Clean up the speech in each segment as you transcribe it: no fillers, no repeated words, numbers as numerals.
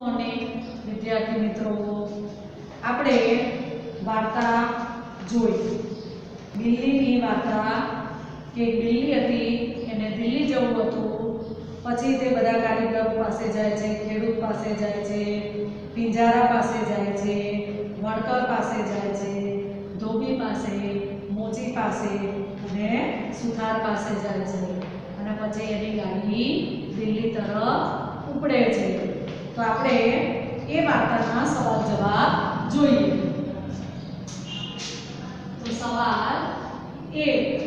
અને વિદ્યાર્થી મિત્રો આપણે વાર્તા જોઈ બિલ્લીની વાર્તા કે બિલ્લી હતી એને દિલ્હી જવું હતું પછી તે બધા કારીગરો પાસે જાય છે ખેડૂત પાસે જાય છે પિંજારા પાસે જાય છે વણકર પાસે જાય છે ધોબી પાસે મોચી પાસે અને સુથાર પાસે જાય છે અને પછી એની ગાડી દિલ્હી તરફ ઉપડે છે। तो આપણે એ વાર્તાના સવાલ જવાબ જોઈએ। તો સવાલ 1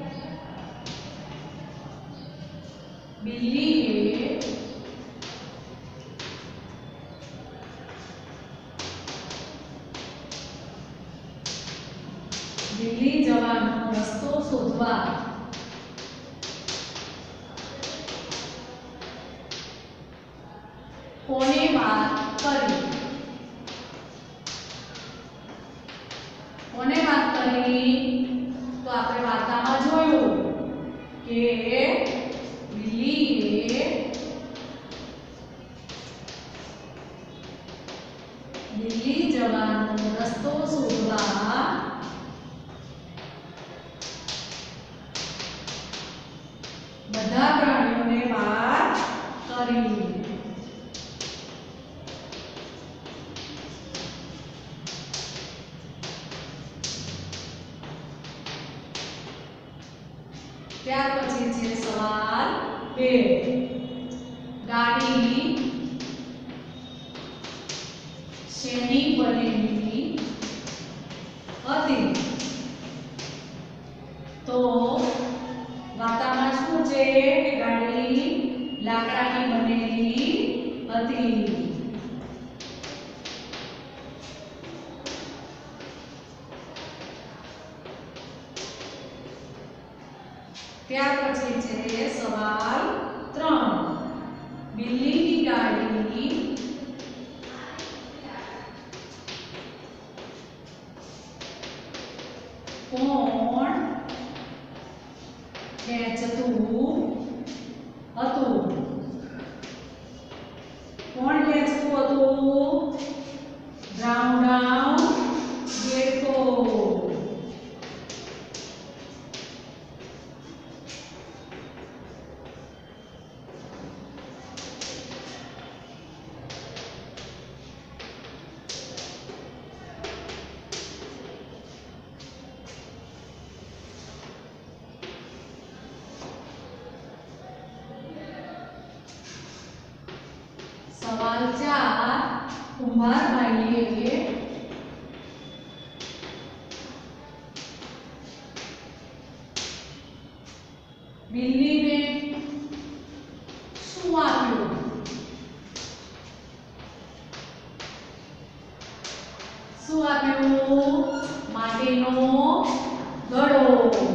બિલ્લીએ દિલ્હી જવાનો રસ્તો શોધવા કોને વાત કરી? કોને વાત કરી? તો આપણે વાર્તામાં જોયું કે બિલ્લીએ દિલ્હી જવાનો રસ્તો શોધવા બધા પ્રાણીઓને વાત કરી। ત્યાર પછી છે સવાલ 2 ગાડી શેની બનેલી હતી? તો વાર્તામાં શું છે કે ગાડી લાકડાની બનેલી હતી। ત્યાર પછી છે સવાલ 3 બિલ્લીની ગાડી કોણ ખેંચતું હતું? કોણ ખેંચતું હતું? બ્રાઉન બ્રાઉન ગેટકો। सवाल 4 कुंभारभाઈએ બિલ્લીને શું આપ્યું? શું આપ્યું? માટીનો ઘડો।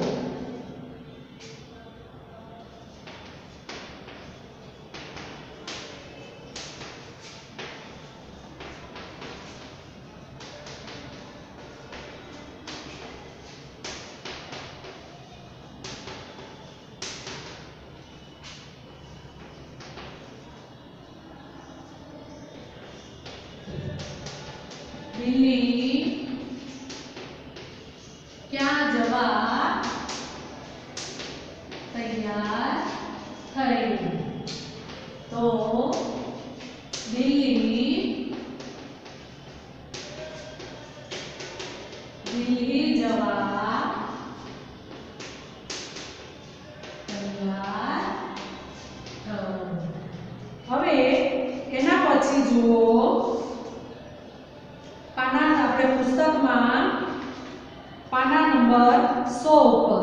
બિલ્લી ક્યાં જવા તૈયાર થઈ? તો દિલ્હી જવા તૈયાર થઈ। હવે એના પછી જુઓ આપણે પુસ્તકમાં પાના નંબર 100 ઉપર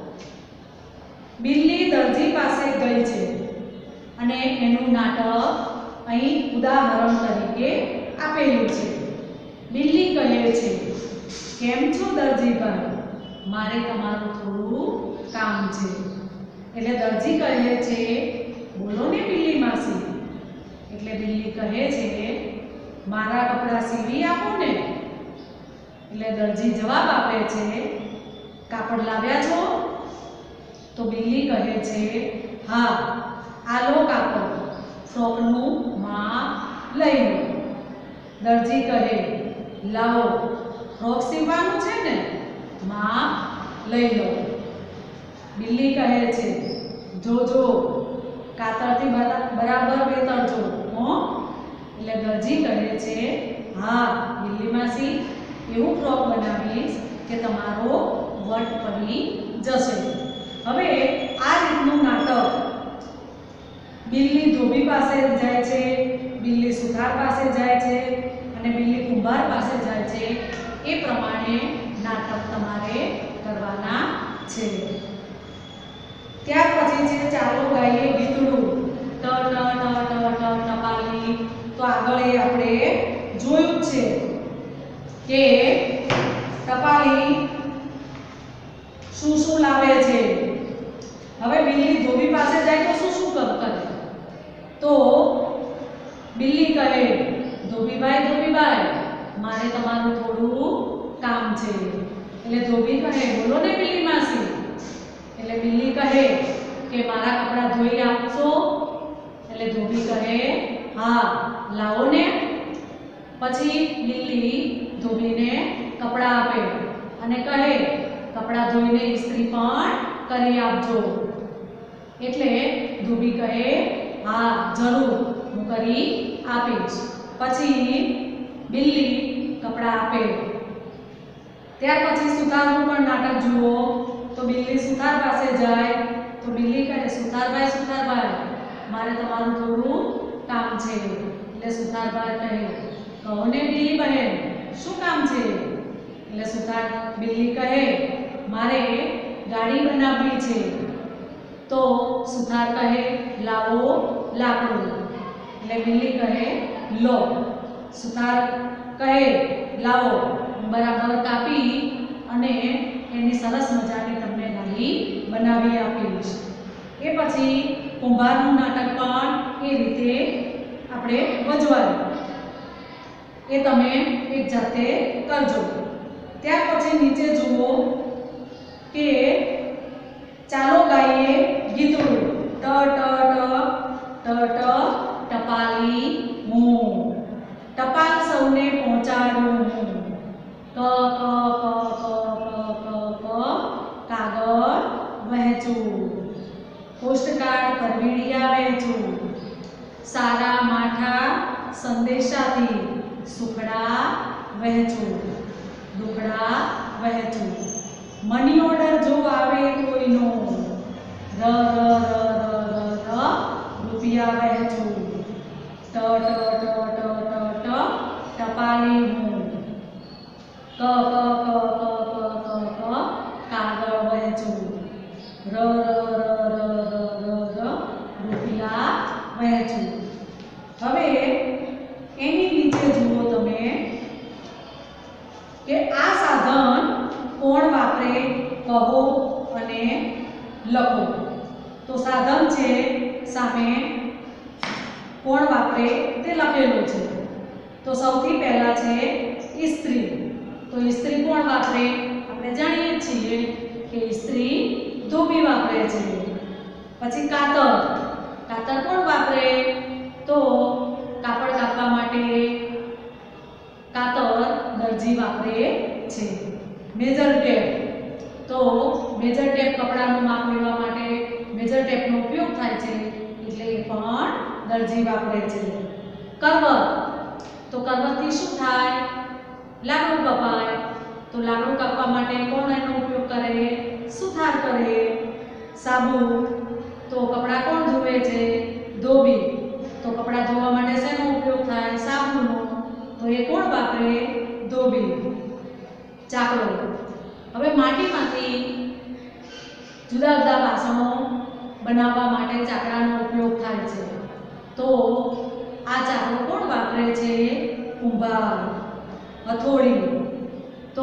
બિલ્લી દરજી પાસે ગઈ છે અને એનું નાટક અહીં ઉદાહરણ તરીકે આપેલું છે। બિલ્લી કહે છે, કેમ છો દરજીભાઈ? મારે તમારું થોડું કામ છે। એટલે દરજી કહે છે, બોલો ને બિલ્લી માસી। એટલે બિલ્લી કહે છે, મારા કપડાં સીવી આપો ને। એટલે દરજી જવાબ આપે છે, કાપડ લાવ્યા છો? તો બિલ્લી કહે છે, હા, આ લો કાપડ। ફ્રોકનું માપ લઈ લો. દરજી કહે લાવો ફ્રોક સીવવાનું છે ને, માપ લઈ લો. બિલ્લી કહે છે જોજો કાતરથી બરાબર વેતરજો હો. એટલે દરજી કહે છે હા બિલ્લી માસી એવું ફ્રોક બનાવીશ કે તમારો વટ પડી જશે. હવે આ રીતનું નાટક બિલ્લી ધોબી પાસે જાય છે, બિલ્લી સુથાર પાસે જાય છે અને બિલ્લી કુંભાર પાસે જાય છે. એ પ્રમાણે નાટક તમારે કરવાના છે. ત્યાર પછી છે ચાલો ગાઈએ ગીતડું. ટ ટ ટ ટ ટ ટપાલી. તો આગળ એ આપણે જોયું છે કે ટપાલી શું શું લાવે છે. હવે બિલ્લી ધોબી પાસે જાય તો શું શું કરે? તો બિલ્લી કહે ધોબીભાઈ મારે તમારું થોડું કામ છે. એટલે ધોબી કહે બોલો ને બિલ્લી માસી. એટલે બિલ્લી કહે કે મારા કપડાં ધોઈ આપશો? એટલે ધોબી કહે હા લાવો ને. પછી બિલ્લી ધોબીને કપડાં આપે અને કહે કપડાં ધોઈને ઇસ્ત્રી પણ કરી આપજો. એટલે ધોબી કહે હા જરૂર હું કરી આપીશ. પછી બિલ્લી કપડાં આપે. ત્યાર પછી સુથારનું પણ નાટક જુઓ. તો બિલ્લી સુથાર પાસે જાય તો બિલ્લી કહે સુથારભાઈ મારે તમારું થોડું કામ છે. એટલે સુથારભાઈ કહે કહો ને બિલ્લી બહેન શું કામ છે? એટલે બિલ્લી કહે મારે ગાડી બનાવવી છે. તો સુથાર કહે લાવો લાકડું. એટલે બિલ્લી કહે લો. સુથાર કહે લાવો બરાબર કાપી અને એની સરસ મજાની તમને ગાડી બનાવી આપીશ. એ પછી કુંભારનું નાટક પણ એ રીતે આપણે ભજવાનું. એ તમે એક જાતે કરજો. ત્યાર પછી નીચે જુઓ કે ચાલો ગાઈએ ગીતડું. ટ ટ ટ ટ ટ ટપાલી હું ટપાલ સૌને પહોંચાડું હું. ક ક ક ક ક ક કાગળ વહેંચું. પોસ્ટકાર્ડ પરવીડિયા વહેંચું. સારા માઠા સંદેશાથી સુખડા વહેંચું. દુખડા વહેંચું. મની ઓર્ડર જો આવે કોઈનો ર ર ર ર ર ર રૂપિયા વહેંચું. ટ ટ ટ ટ ટ ટ ટપાલી હું. ક ક ક ક ક ક ક કાગળ વહેંચું. ર ર ર ર ર ર ર રૂપિયા વહેંચું. હવે એની નીચે જુઓ તમે કે આ સાધન કોણ વાપરે કહો અને લખો. તો સાધન છે સામે કોણ વાપરે તે લખેલું છે. તો સૌથી પહેલા છે ઇસ્ત્રી. તો ઇસ્ત્રી કોણ વાપરે? આપણે જાણીએ છીએ કે ઇસ્ત્રી ધોબી વાપરે છે. પછી કાતર કોણ વાપરે? તો કાપડ કાપવા માટે કાતર દરજી વાપરે છે. Measure tape. તો મેજર ટેપ કપડાનું માપ લેવા માટે મેજર ટેપનો ઉપયોગ થાય છે એટલે એ પણ દરજી વાપરે છે. કરવત. તો કરવતથી શું થાય? લાકડું કપાય. તો લાકડું કાપવા માટે કોણ એનો ઉપયોગ કરે? સુથાર કરે. સાબુ. તો કપડાં કોણ ધોવે છે? ધોબી. તો કપડાં ધોવા માટે શેનો ઉપયોગ થાય? સાબુનો. તો એ કોણ વાપરે? ધોબી. ચાકડો. હવે માટીમાંથી જુદા જુદા વાસણો બનાવવા માટે ચાકડાનો ઉપયોગ થાય છે. તો આ ચાકડો કોણ વાપરે છે? કુંભાર. હથોડી. તો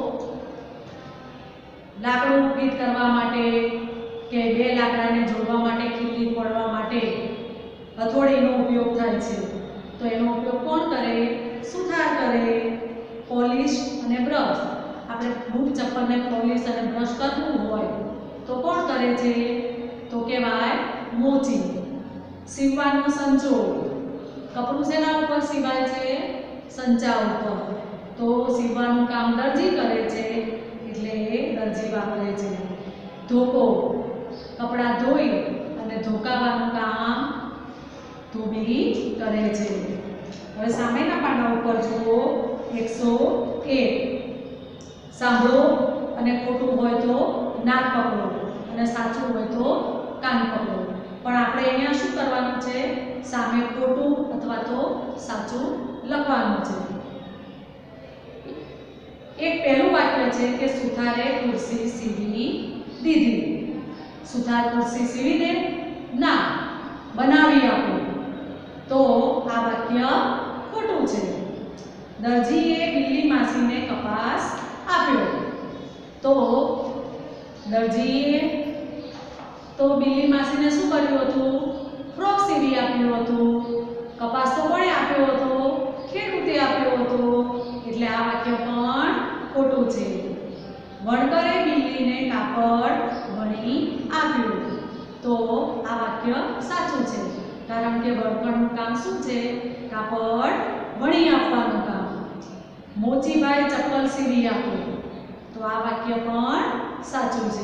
લાકડું ફીટ કરવા માટે કે બે લાકડાને જોડવા માટે ખીલી ફોડવા માટે હથોડીનો ઉપયોગ થાય છે. તો એનો ઉપયોગ કોણ કરે? સુથાર કરે. પોલિશ અને બ્રશ. આપણે બૂટ ચપ્પલને પોલિશ અને બ્રશ કરવું હોય તો કોણ કરે છે? તો કહેવાય મોચી. સીવવાનો સંચો. કપડું શેના ઉપર સીવાય છે? સંચા ઉપર. તો સીવવાનું કામ દરજી કરે છે એટલે દરજી વાપરે છે. ધોકો, કપડાં ધોઈ અને ધોકાવાનું કામ ધોબી કરે છે. હવે સામેના પાના ઉપર જુઓ 101. સાંભળો અને ખોટું હોય તો નાક પકડો અને સાચું હોય તો કાન પકડો. પણ આપણે અહીંયા શું કરવાનું છે? સામે ખોટું અથવા તો સાચું લખવાનું છે. એક પહેલું વાક્ય છે કે સુથારે ખુરશી સીવી દીધી. સુથાર ખુરશી સીવી દે? ના, બનાવી આપો. તો આ વાક્ય ખોટું છે. દરજીએ બિલ્લી માસીને કપાસ આપ્યો. તો દરજીએ તો બિલ્લી માસીને શું કર્યું હતું? ફ્રોક સીવી આપ્યું હતું. કપાસ તો કોણે આપ્યો હતો? ખેડૂતે આપ્યો હતો. એટલે આ વાક્ય પણ ખોટું છે. વણકરે બિલ્લીને કાપડ વણી આપ્યું. તો આ વાક્ય સાચું છે. કારણ કે વણકરનું કામ શું છે? કાપડ વણી આપવાનું કામ. મોચીભાઈ ચપ્પલ સીવી આપ્યું. તો આ વાક્ય પણ સાચું છે.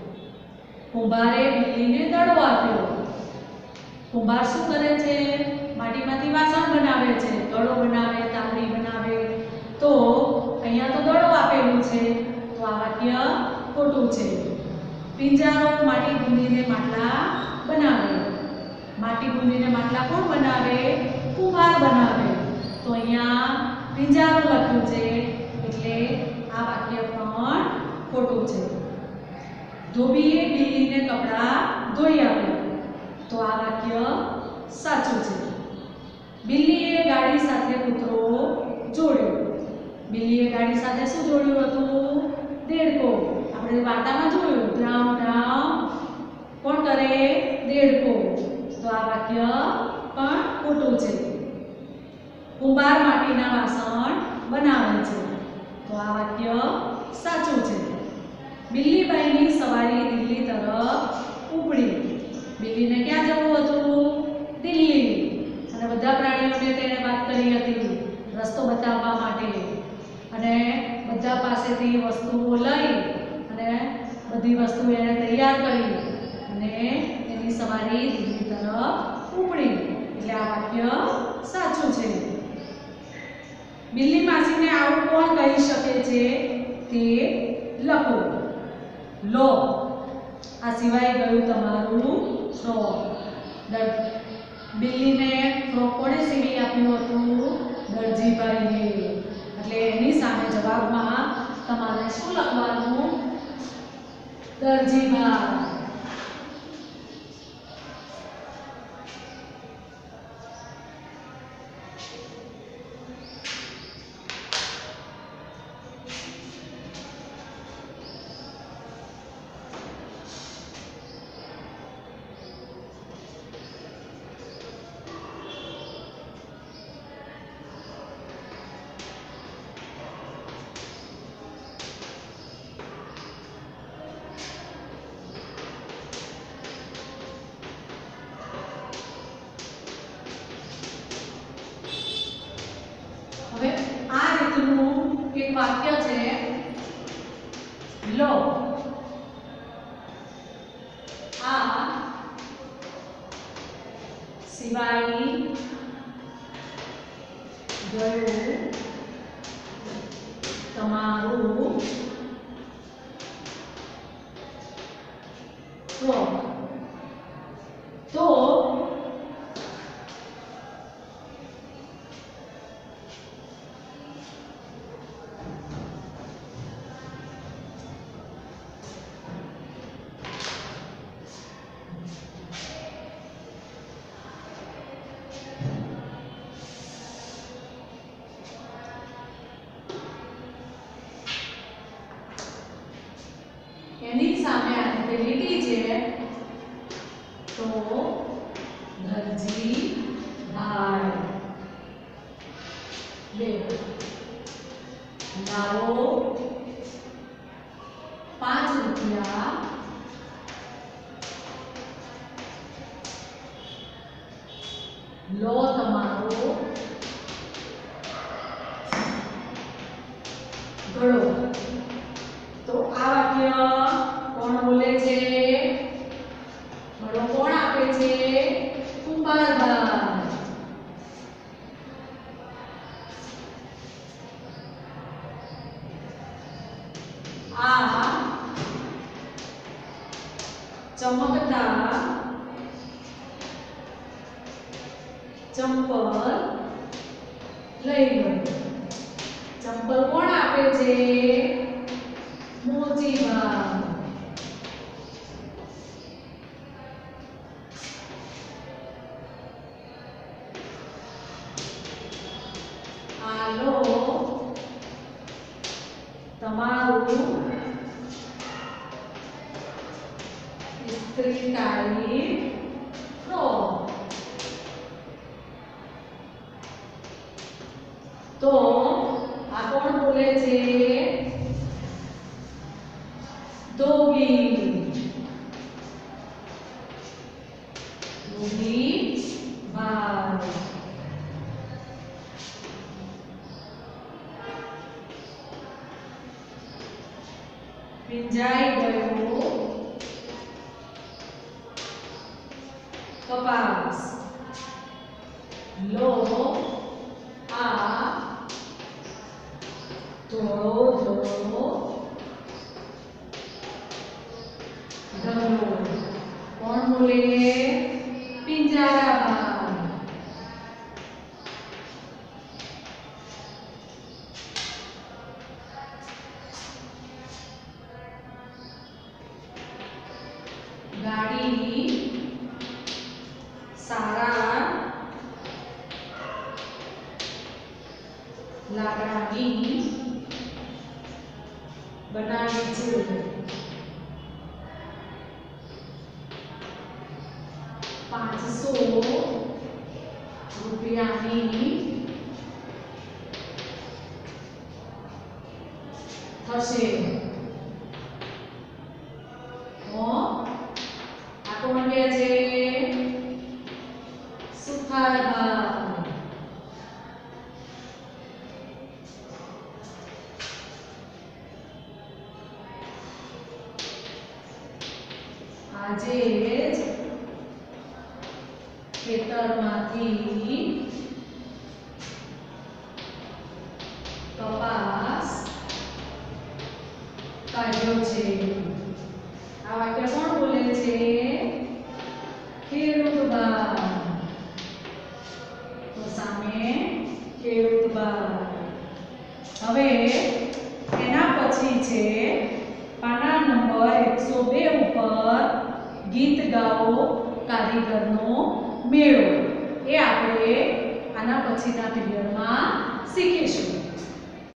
કુંભારે બિલ્લીને દડો આપ્યો. કુંભાર શું કરે છે? માટીમાંથી વાસણ બનાવે છે. દડો બનાવે, તાંબડી બનાવે. તો અહીંયા તો દડો આપેલું છે. તો આ વાક્ય ખોટું છે. પિંજારો માટી ગુંદીને માટલા બનાવે. માટી ગુંદીને માટલા કોણ બનાવે? કુંભાર બનાવે. તો અહીંયા પિંજારો લખ્યું છે એટલે આ વાક્ય પણ ખોટું છે. ધોબીએ બિલ્લીને કપડાં ધોઈ આપ્યા. તો આ વાક્ય સાચું છે. બિલ્લીએ ગાડી સાથે કૂતરો જોડ્યો. બિલ્લીએ ગાડી સાથે શું જોડ્યું હતું? દેડકો. આપણે વાર્તામાં જોયું ડ્રાઉં ડ્રાઉં કોણ કરે? દેડકો. તો આ વાક્ય પણ ખોટું છે. કુંભાર માટીના વાસણ બનાવે છે. તો આ વાક્ય સાચું છે. બિલ્લીબાઈની સવારી દિલ્હી તરફ ઉપડી. બિલ્લીને ક્યાં જવું હતું? દિલ્હી. અને બધા પ્રાણીઓને તેણે વાત કરી હતી રસ્તો બતાવવા માટે. અને બધા પાસેથી વસ્તુઓ લઈ અને બધી વસ્તુ એણે તૈયાર કરી અને એની સવારી દિલ્હી તરફ ઉપડી. એટલે આ વાક્ય સાચું છે. બિલ્લી માસીને આવું કોણ કહી શકે છે? તે લખો. લો. આ સિવાય ગયું તમારું ફ્રોક. બિલ્લીને ફ્રોક કોણે સીવી આપ્યું હતું? દરજીભાઈએ. એટલે એની સામે જવાબમાં તમારે શું લખવાનું? દરજીભાઈ. હવે આ રીતનું એક વાક્ય છે. લો. આ સિવાય ગયું તમારું ફ્રોક. તો એની સામે આ રીતે લીટી છે. તો દરજી ભાઈ. બે. લાવો 5 રૂપિયા. લો તમારો ઘડો. તો આ વાક્ય કોણ બોલે છે? ઘડો કોણ આપે છે? કુંભારભાઈ. આ ચમકતા ચંપલ લઈ લો. ચંપલ કોણ આપે છે? મોચીભાઈ. આલો તમારું ઇસ્ત્રી કાઢી ફ્રોક. તો આ કોણ બોલે છે? દોગી. દોગીભાઈ. ભીંજાઈ ગયો કપાસ. લો આ ધોળો ધોળો ઢગલો. કોણ બોલે? પિંજરાભાઈ. ગાડી સારા લાકડાની બનાવી છે. 500 રૂપિયાની થશે. આ કોણ કહે છે? સુથારભાઈ. આજે જ ખેતરમાંથી કપાસ કાઢ્યો છે. આ વાક્ય કોણ બોલે છે? ખેડૂતભાઈ. તો સામે ખેડૂતભાઈ. હવે એના પછી છે પાના નંબર 102 ઉપર ગીત ગાઓ કારીગરનો મેળો. એ આપણે આના પછીના પીરિયડમાં શીખીશું.